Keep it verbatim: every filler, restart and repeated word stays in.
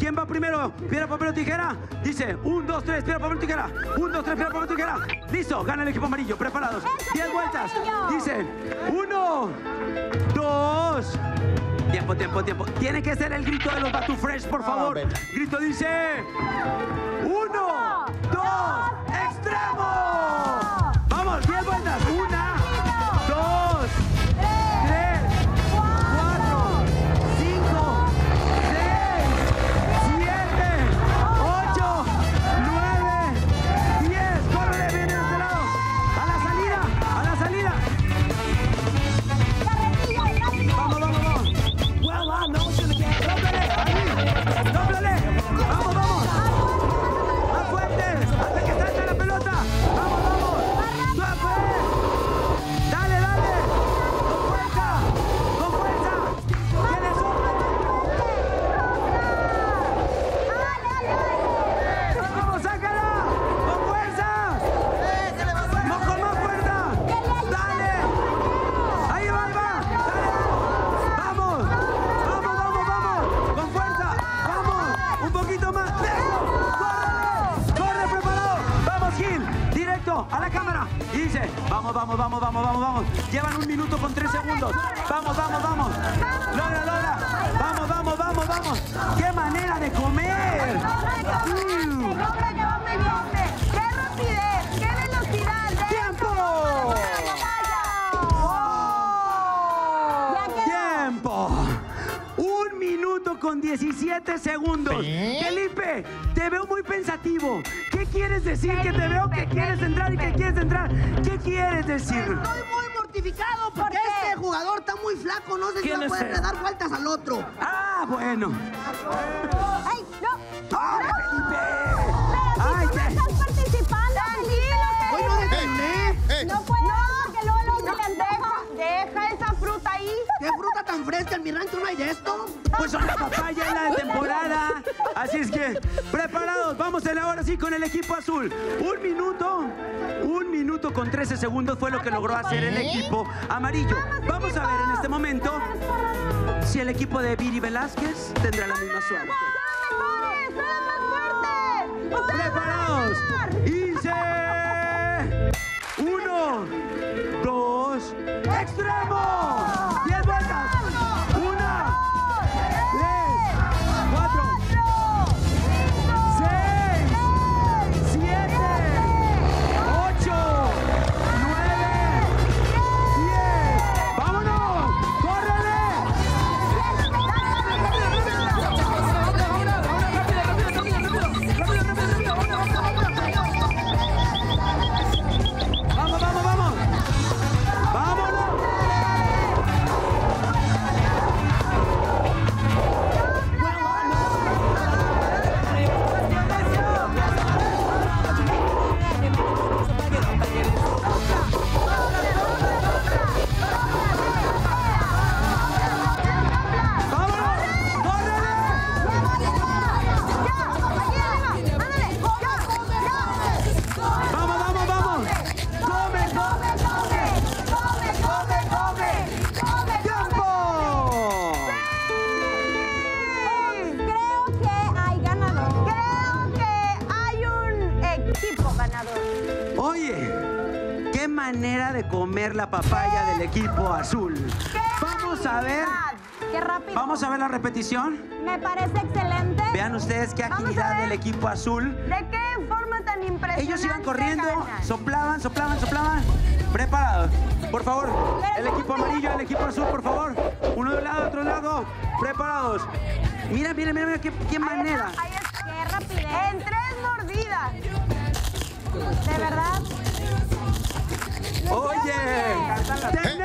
¿Quién va primero? ¿Piedra, papel o tijera? Dice, un, dos, tres, piedra, papel o tijera. Un, dos, tres, piedra, papel o tijera. Listo, gana el equipo amarillo. Preparados. Diez vueltas. Dicen, uno, dos... Tiempo, tiempo, tiempo. Tiene que ser el grito de los Batu Fresh, por favor. Oh, grito dice... Uno, dos, extremo. Vamos, diez vueltas. Una, dos, tres, cuatro, cinco, seis, siete, ocho, nueve, diez. Córrele, viene de este lado. A la salida, a la salida. Vamos, vamos, vamos. ¡Dóblale! ¡Vamos, vamos! ¡Más fuertes! ¡Hasta que salga la pelota! ¡Vamos, vamos! ¡Suave! ¡Dale, dale! ¡Con fuerza! ¡Con fuerza! ¡Tienes un... ¡Vamos, sácala! ¡Con fuerza! ¡No, con más fuerza! ¡Dale! ¡Ahí va, ahí va! ¡Dale! ¡Vamos! ¡Vamos, vamos, vamos! ¡Con fuerza! ¡Vamos! ¡Un poquito más! ¡Eso! ¡Corre! ¡Corre, preparado! ¡Vamos, Gil! Directo a la cámara. Y dice, vamos, vamos, vamos, vamos, vamos, vamos. Llevan un minuto con tres segundos. Vamos, vamos, vamos. Logra, logra. Vamos, vamos, vamos, vamos. ¡Qué manera de comer! Mm. ¡Qué rapidez! ¡Qué velocidad! ¡Tiempo! ¡Tiempo! Un minuto con diecisiete segundos. Felipe, te veo muy pensativo. ¿Qué quieres decir? Que te veo que quieres entrar y que quieres entrar. ¿Qué quieres decir? Estoy muy mortificado porque este jugador está muy flaco. No sé si va a poder dar vueltas al otro. Ah, bueno. ¡Ay, no! ¡Ay, Felipe! ¡Pero ¡Ay, si tú no te... estás participando, Felipe! Hoy no desayuné. No puede ser porque luego luego se le antoja. Deja esa fruta ahí. ¿Qué fruta tan fresca? ¿En mi rancho no hay de esto? Pues son la papaya en la temporada. Así es que, preparados. Vamos a ahora sí con el equipo azul. Un minuto, un minuto con trece segundos fue lo que logró hacer el equipo amarillo. Vamos a ver en este momento si el equipo de Viri Velázquez tendrá la misma suerte. Preparados. Y se... Uno, dos, extremo. Diez vueltas. Una, tres, cuatro, seis, siete, ocho, nueve, diez. ¡Vámonos! ¡Córrele! ¡Vamos, vamos, vamos! ¡Vámonos! ¡Vamos, vamos, vamos! ¡Come, come, come! ¡Come, come, come! ¡Tiempo! Creo que hay ganador. Creo que hay un equipo ganador. Oye, qué manera de comer la papaya del equipo azul. Vamos a ver, Qué rápido. vamos a ver la repetición. Me parece excelente. Vean ustedes qué Vamos a agilidad ver. del equipo azul. ¿De qué forma tan impresionante? Ellos iban corriendo, ganan? soplaban, soplaban, soplaban. Preparados. Por favor, el equipo amarillo, el equipo azul, por favor. Uno de un lado, otro lado. Preparados. Mira, mira, mira, mira qué, qué Ahí manera. está, ahí está. Qué rapidez. En tres mordidas. De verdad. Oye,